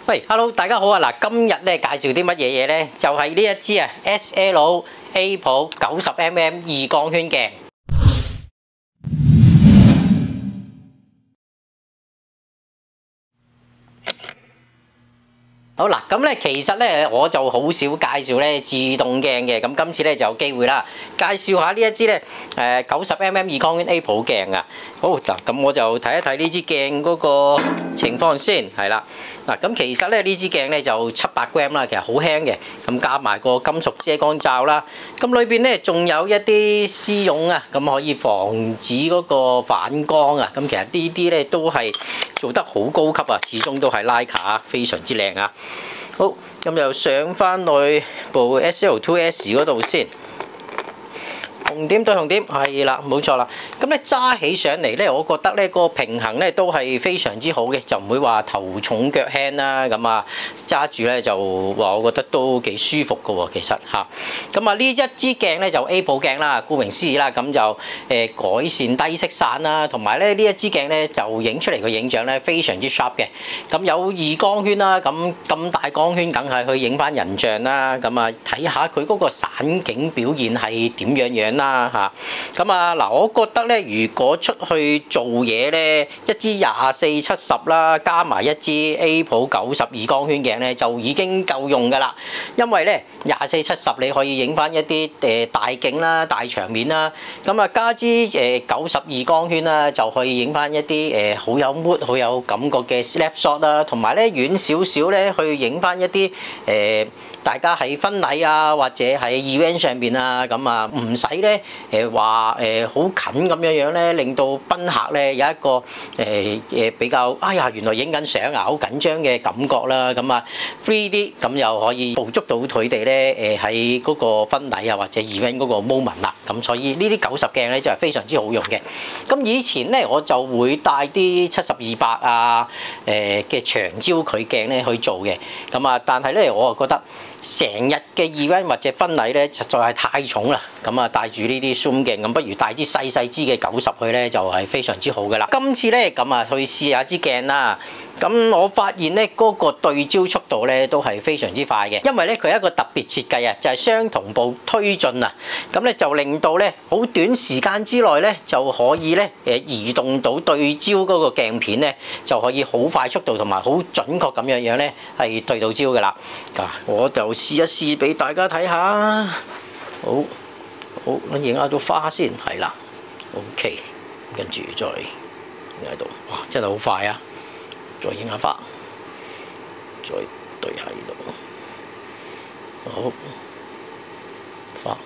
喂，Hello，大家好啊！嗱，今日咧介紹啲乜嘢嘢咧？就係呢一支啊 SL Apple 90mm 二光圈鏡。好嗱，咁咧其實咧我就好少介紹咧自動鏡嘅，咁今次咧就有機會啦，介紹下呢一支咧90mm 二光圈 Apple 鏡啊。好嗱，咁我就睇一睇呢支鏡嗰個情況先，係啦。嗱，咁其實咧呢支鏡咧就700g啦，其實好輕嘅，咁加埋個金屬遮光罩啦，咁裏邊咧仲有一啲絲絨啊，咁可以防止嗰個反光啊，咁其實呢啲咧都係做得好高級啊，始終都係徠卡，非常之靚啊！好，咁又上翻去部 SL2S 嗰度先。紅點對紅點，係啦，冇錯啦。咁咧揸起上嚟咧，我覺得咧個平衡咧都係非常之好嘅，就唔會話頭重腳輕啦。咁啊揸住咧就話我覺得都幾舒服㗎喎，其實嚇。咁啊呢一支鏡咧就 Apple 鏡啦，顧名思義啦，咁就改善低色散啦，同埋咧呢一支鏡咧就影出嚟個影像咧非常之 sharp 嘅。咁有二光圈啦，咁大光圈梗係去影翻人像啦。咁啊睇下佢嗰個散景表現係點樣啦嚇，咁啊嗱，我覺得咧，如果出去做嘢咧，一支24-70啦，加埋一支 Apple 90二光圈鏡咧，就已經夠用㗎啦。因為咧24-70你可以影翻一啲大景啦、大場面啦，咁啊加支90二光圈啦，就可以影翻一啲好有 mood、好有感覺嘅 snapshot 啦，同埋咧遠少少咧去影翻一啲大家喺婚禮啊或者喺 event 上邊啊，咁啊唔使咧話好近咁樣咧，令到賓客咧有一個比較原來影緊相啊，好緊張嘅感覺啦。咁啊 3D 咁又可以捕捉到佢哋咧喺嗰個婚禮啊或者 event 嗰個 moment 啦。咁所以呢啲90鏡咧就係非常之好用嘅。咁以前咧我就會帶啲70-200啊嘅長焦距鏡咧去做嘅。咁啊，但係咧我啊覺得成日嘅 event 或者婚禮咧實在係太重啦，咁啊帶住呢啲 zoom 鏡，咁不如帶支細支嘅90去咧就係非常之好㗎啦。今次咧咁啊去試下支鏡啦，咁我發現咧嗰個對焦速度咧都係非常之快嘅，因為咧佢係一個特別設計啊，就係雙同步推進啊，咁咧就令到咧好短時間之內咧就可以咧移動到對焦嗰個鏡片咧就可以好快速度同埋好準確咁樣咧係對到焦㗎啦。我就試一試俾大家睇下，好，我影下到花先，係啦 ，OK， 跟住再影喺度，哇，真係好快啊！再影下花，再對下呢度，好，花，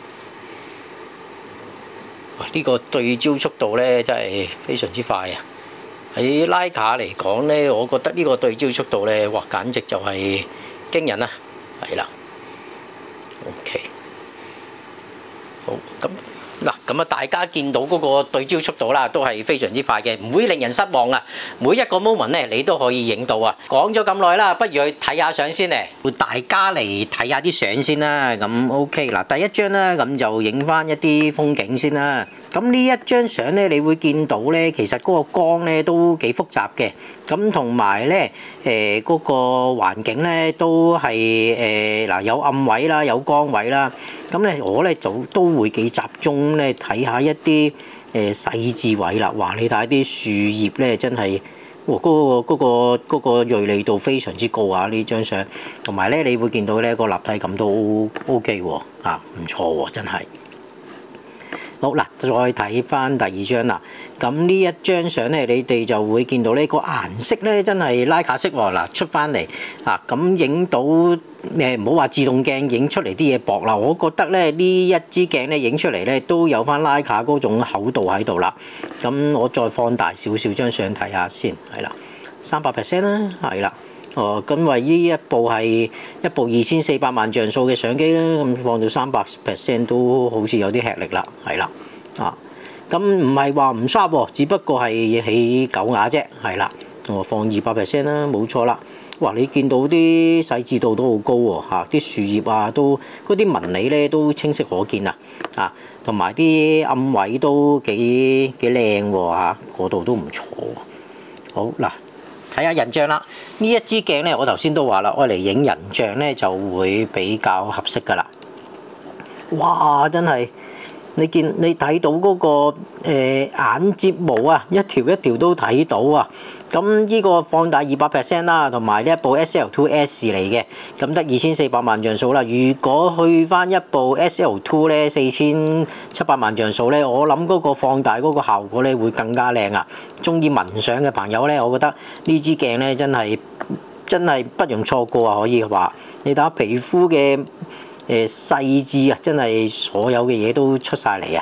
哇，呢個對焦速度咧真係非常之快啊！喺徠卡嚟講咧，我覺得呢個對焦速度咧，哇，簡直就係驚人啊！係啦 ，OK， 好咁嗱，咁啊大家見到嗰個對焦速度啦，都係非常之快嘅，唔會令人失望啊！每一個 moment 咧，你都可以影到啊！講咗咁耐啦，不如去睇下相先咧，會大家嚟睇下啲相先啦。咁 OK 嗱，第一張啦，咁就影翻一啲風景先啦。咁呢一張相咧，你會見到咧，其實嗰個光咧都幾複雜嘅，咁同埋咧嗰個環境咧都係嗱有暗位啦，有光位啦。咁咧我咧就都會幾集中咧睇下一啲細緻位啦。哇！你睇下啲樹葉咧，真係嗰個鋭利度非常之高啊！呢張相，同埋咧你會見到咧個立體感都 OK 喎，唔錯喎，真係。好嗱，再睇翻第二張啦。咁呢一張相咧，你哋就會見到呢個顏色咧，真係徠卡色喎。嗱，出翻嚟咁影到唔好話自動鏡影出嚟啲嘢薄啦。我覺得咧呢一支鏡咧影出嚟咧都有翻徠卡嗰種厚度喺度啦。咁我再放大少少張相睇下先，係啦，300% 啦，係啦。因為呢一部係一部2400萬像素嘅相機啦，咁放到300% 都好似有啲吃力啦，係啦，咁唔係話唔 sharp 喎，只不過係起狗牙啫，係啦，我放200% 啦，冇錯啦。哇！你見到啲細緻度都好高喎，啲樹葉啊都嗰啲紋理咧都清晰可見啊，同埋啲暗位都幾靚喎，嗰度都唔錯。好嗱。睇睇下人像啦。呢一支鏡咧，我頭先都話啦，愛嚟影人像咧就會比較合適㗎啦。哇！真係〜你睇到嗰個眼睫毛啊，一條一條都睇到啊！咁呢個放大200% 啦，同埋呢一部 SL2S 嚟嘅，咁得2400萬像素啦。如果去翻一部 SL2 咧，4700萬像素咧，我諗嗰個放大嗰個效果咧會更加靚啊！中意聞相嘅朋友咧，我覺得呢支鏡咧真係不容錯過啊！可以話你睇下皮膚嘅細緻啊，真係所有嘅嘢都出晒嚟啊！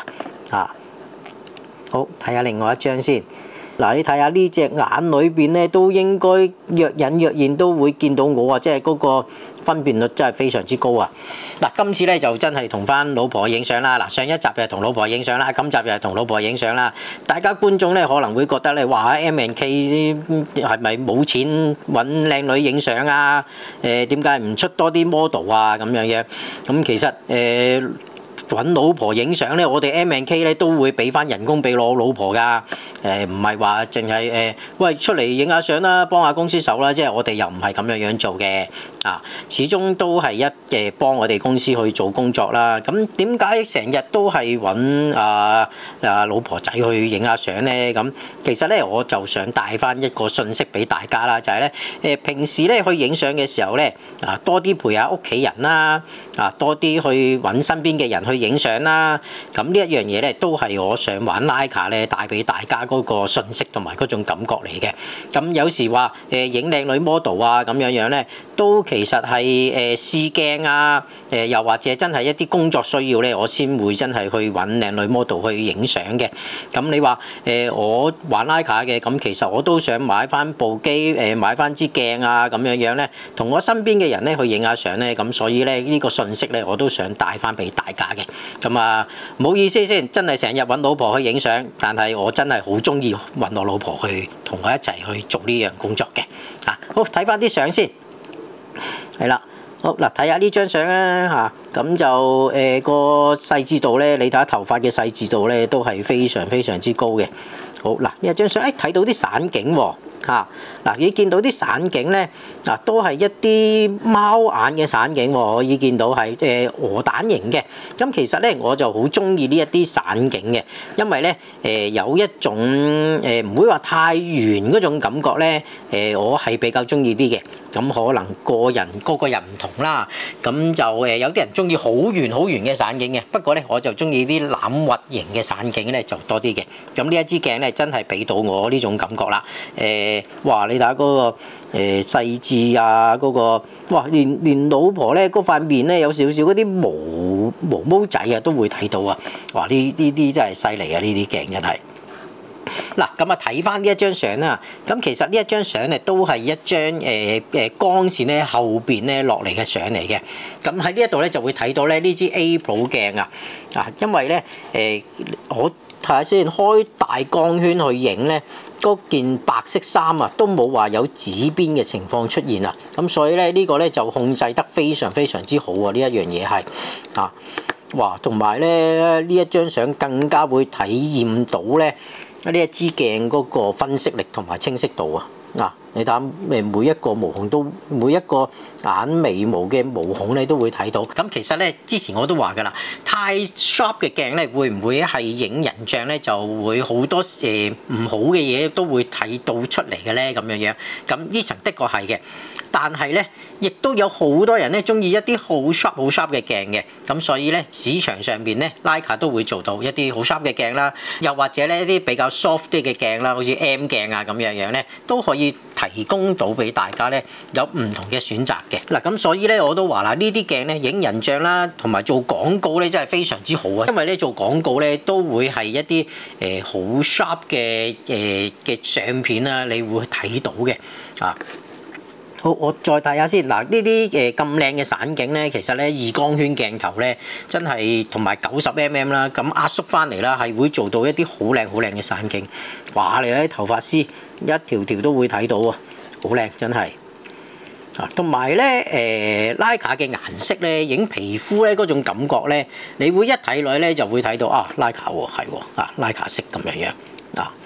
好，睇下另外一張先。嗱，你睇下呢隻眼裏邊咧，都應該若隱若現都會見到我啊！即係嗰個分辨率真係非常之高啊！嗱，今次咧就真係同翻老婆影相啦。嗱，上一集又係同老婆影相啦，今集又係同老婆影相啦。大家觀眾咧可能會覺得咧，哇！M&K 係咪冇錢揾靚女影相啊？點解唔出多啲 model 啊？咁樣。咁其實揾老婆影相咧，我哋 M&K 咧都會俾翻人工俾我老婆㗎。唔係話淨係喂出嚟影下相啦，幫下公司手啦，即係我哋又唔係咁樣做嘅。始終都係幫我哋公司去做工作啦。咁點解成日都係揾老婆仔去影下相咧？咁其實咧我就想帶翻一個信息俾大家啦，就係咧平時咧去影相嘅時候咧多啲陪下屋企人啦，多啲去揾身邊嘅人去影相啦。咁呢一樣嘢咧都係我想玩 Leica 咧帶俾大家嗰個信息同埋嗰種感覺嚟嘅。咁有時話影靚女 model 啊咁樣咧，都其實係試鏡啊，又或者真係一啲工作需要咧，我先會真係去揾靚女 model 去影相嘅。咁你話我玩 Leica 嘅，咁其實我都想買翻部機，買翻支鏡啊咁樣咧，同我身邊嘅人咧去影下相咧。咁所以咧呢個信息咧我都想帶翻俾大家嘅。咁唔好意思先，真係成日揾老婆去影相，但係我真係好中意揾我老婆去同我一齊去做呢樣工作嘅。好，睇翻啲相先，係啦，好嗱，睇下呢張相啊咁就個細緻度咧，你睇下頭髮嘅細緻度咧都係非常非常之高嘅。好嗱，呢一張相睇到啲散景喎。嗱，你見到啲散景咧，都係一啲貓眼嘅散景喎，可以見到係鵝蛋型嘅。咁其實咧，我就好中意呢一啲散景嘅，因為咧有一種唔會話太圓嗰種感覺咧，我係比較中意啲嘅。咁可能個人唔同啦，咁就有啲人中意好圓嘅散景嘅，不過咧我就中意啲欖核型嘅散景咧就多啲嘅。咁呢一支鏡咧真係俾到我呢種感覺啦。哇！你睇下嗰個細緻啊，嗰個哇，連老婆咧嗰塊面咧有少少嗰啲毛仔啊都會睇到啊！哇！呢啲真係犀利啊！呢啲鏡真係。嗱，咁睇翻呢一張相啦，咁其實呢一張相咧都係一張光線咧後邊咧落嚟嘅相嚟嘅。咁喺呢一度咧就會睇到咧呢支 A Pro 鏡啊，因為咧我睇下先，開大光圈去影咧，嗰件白色衫啊都冇話有紫邊嘅情況出現啊，咁所以咧呢個咧就控制得非常非常之好啊！呢一樣嘢係哇，同埋咧呢一張相更加會體驗到咧呢一支鏡嗰個分析力同埋清晰度啊！你睇每一個毛孔都，每一個眼眉毛嘅毛孔咧都會睇到。咁其實咧之前我都話㗎啦，太 sharp 嘅鏡咧會唔會係影人像咧就會好多唔好嘅嘢都會睇到出嚟嘅咧咁樣。咁呢層的確係嘅，但係咧亦都有好多人咧中意一啲好 sharp 嘅鏡嘅。咁所以咧市場上邊咧 Leica 都會做到一啲好 sharp 嘅鏡啦，又或者咧一啲比較 soft 啲嘅鏡啦，好似 M 鏡啊咁樣咧都可以提供到俾大家咧有唔同嘅選擇嘅。嗱，咁所以咧我都話啦，呢啲鏡咧影人像啦，同埋做廣告咧真係非常之好啊！因為咧做廣告咧都會係一啲好 sharp 嘅相片啦，你會睇到嘅啊。好，我再睇下先。嗱，呢啲咁靚嘅散景咧，其實咧二光圈鏡頭咧真係同埋90mm啦，咁壓縮翻嚟啦，係會做到一啲好靚嘅散景。哇！你睇頭髮絲一條條都會睇到啊，好靚真係。同埋咧Leica嘅顏色咧，影皮膚咧嗰種感覺咧，你會一睇落咧就會睇到Leica 喎，係喎，Leica 色咁樣。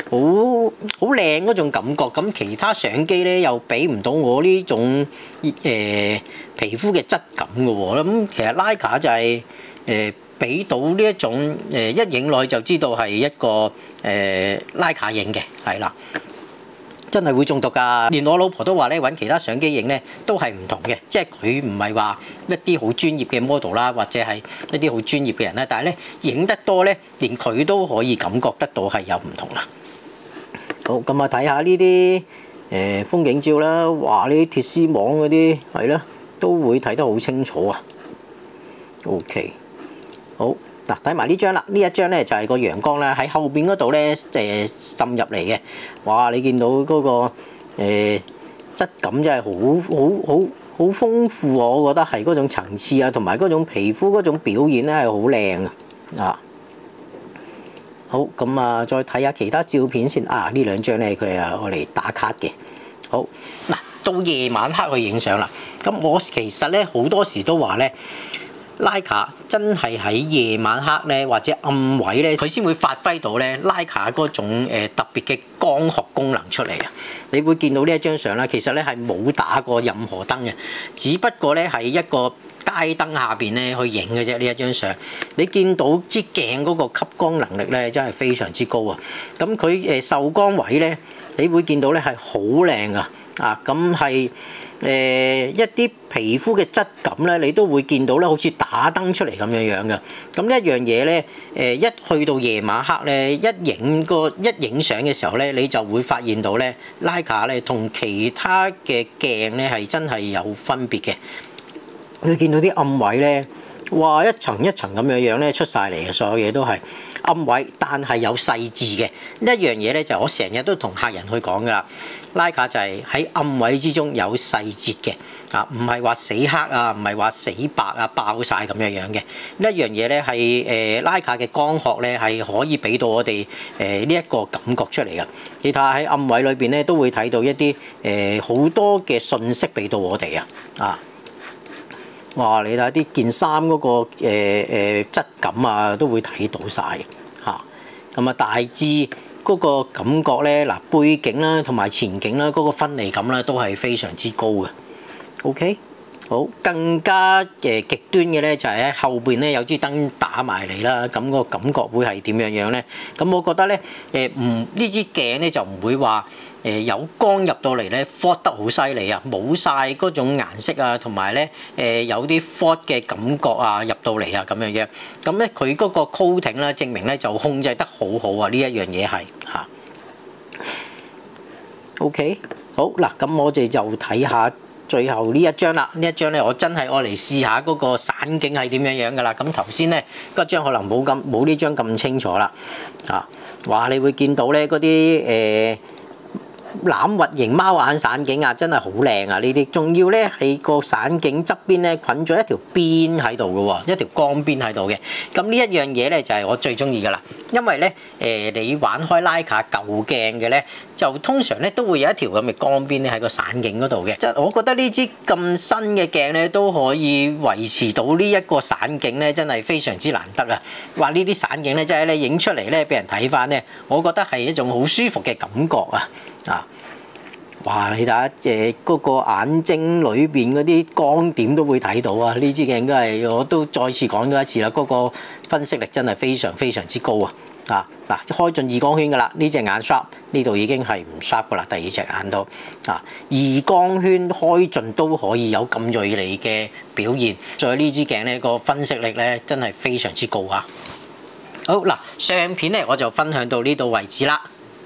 好靚嗰種感覺。咁其他相機咧又俾唔到我呢種皮膚嘅質感嘅喎。咁其實徠卡就係俾到呢一種一影落去就知道係一個徠卡影嘅，係啦。真係會中毒㗎！連我老婆都話咧，揾其他相機影咧都係唔同嘅，即係佢唔係話一啲好專業嘅 model 啦，或者係一啲好專業嘅人啦，但係咧影得多咧，連佢都可以感覺得到係有唔同啦。好，咁啊睇下呢啲風景照啦，哇！呢啲鐵絲網嗰啲係啦，都會睇得好清楚啊。OK， 好。嗱，睇埋呢張啦，呢一張咧就係個陽光咧喺後邊嗰度咧滲入嚟嘅。哇！你見到嗰個質感真係好豐富啊！我覺得係嗰種層次啊，同埋嗰種皮膚嗰種表現咧係好靚啊！好，咁啊，再睇下其他照片先啊。呢兩張咧佢係攞嚟打卡嘅。好，嗱，到夜晚黑去影相啦。咁我其實咧好多時都話咧，徠卡真係喺夜晚黑咧，或者暗位咧，佢先會發揮到咧徠卡嗰種特別嘅光學功能出嚟啊！你會見到呢一張相啦，其實咧係冇打過任何燈嘅，只不過咧係一個街燈下邊咧去影嘅啫。呢一張相，你見到支鏡嗰個吸光能力咧真係非常之高啊！咁佢受光位咧，你會見到咧係好靚噶啊！咁係一啲皮膚嘅質感咧，你都會見到咧，好似打燈出嚟咁樣樣嘅。咁呢一樣嘢咧，一去到夜晚黑咧，一影相嘅時候咧，你就會發現到咧，徠卡咧同其他嘅鏡咧係真係有分別嘅。你見到啲暗位咧，哇！一層一層咁樣樣咧出晒嚟嘅，所有嘢都係暗位，但係有細緻嘅。一樣嘢咧就我成日都同客人去講噶啦，徠卡就係喺暗位之中有細節嘅啊，唔係話死黑啊，唔係話死白啊，爆晒咁樣樣嘅。一樣嘢咧係徠卡嘅光學咧係可以俾到我哋呢一個感覺出嚟嘅。你睇下喺暗位裏邊咧都會睇到一啲好多嘅信息俾到我哋啊！哇！你睇啲件衫嗰個質感啊，都會睇到晒嚇。咁啊，大致嗰個感覺咧，嗱背景啦同埋前景啦，嗰個分離感啦，都係非常之高嘅。OK，好，更加極端嘅咧就係喺後邊咧有支燈打埋嚟啦，咁個感覺會係點樣樣咧？咁我覺得咧呢支鏡咧就唔會話有光入到嚟咧 fog 得好犀利啊，冇晒嗰種顏色啊，同埋咧有啲 fog 嘅感覺啊入到嚟啊咁樣樣。咁咧佢嗰個 coating 咧證明咧就控制得好好啊！呢一樣嘢係嚇。OK， 好嗱，咁我哋就睇下最後呢一張啦。呢一張咧我真係愛嚟試下嗰個散景係點樣樣噶啦。咁頭先咧嗰張可能冇呢張咁清楚啦。啊，哇！你會見到咧嗰啲欖核形貓眼散景啊，真係好靚啊！呢啲仲要咧係個散景側邊咧捆咗一條邊喺度嘅喎，一條光邊喺度嘅。咁呢一樣嘢咧就係我最中意噶啦，因為咧你玩開徠卡舊鏡嘅咧，就通常咧都會有一條咁嘅光邊咧喺個散景嗰度嘅。即係我覺得呢支咁新嘅鏡咧都可以維持到呢一個散景咧，真係非常之難得啊！話呢啲散景咧，真係咧影出嚟咧俾人睇翻咧，我覺得係一種好舒服嘅感覺啊！啊！哇！你睇下嗰個眼睛裏邊嗰啲光點都會睇到啊！呢支鏡都係我都再次講咗一次啦，嗰個分析力真係非常非常之高啊！啊嗱，開盡二光圈噶啦，呢隻眼 sharp， 呢度已經係唔 sharp 噶啦，第二隻眼都啊二光圈開盡都可以有咁鋭利嘅表現，所以呢支鏡咧個分析力咧真係非常之高啊！好嗱，相片咧我就分享到呢度為止啦。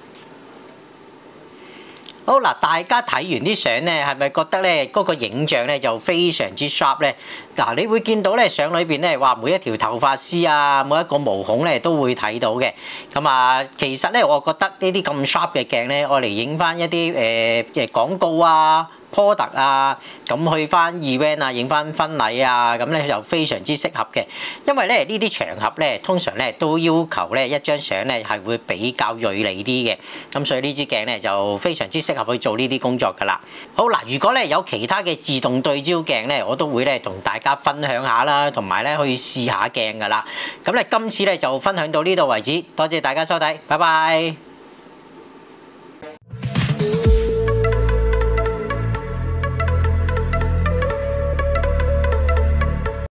好嗱，大家睇完啲相咧，係咪覺得咧嗰個影像咧就非常之 sharp 咧？嗱，你會見到咧相裏邊咧，話每一條頭髮絲啊，每一個毛孔咧都會睇到嘅。咁啊，其實咧，我覺得呢啲咁 sharp 嘅鏡咧，我嚟影翻一啲廣告啊、product 啊，咁去翻 event 啊，影翻婚禮啊，咁咧就非常之適合嘅。因為咧呢啲場合咧，通常咧都要求咧一張相咧係會比較銳利啲嘅。咁所以呢支鏡咧就非常之適合去做呢啲工作㗎啦。好嗱，如果咧有其他嘅自動對焦鏡咧，我都會咧同大家分享下啦，同埋咧去試下鏡㗎啦。咁咧今次咧就分享到呢度為止，多謝大家收睇，拜拜。